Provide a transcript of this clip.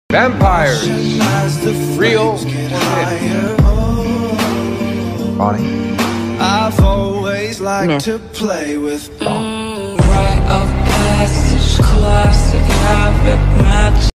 Vampires, real or myth? Bonnie. I've always liked to play with Rite of passage, classic habit match.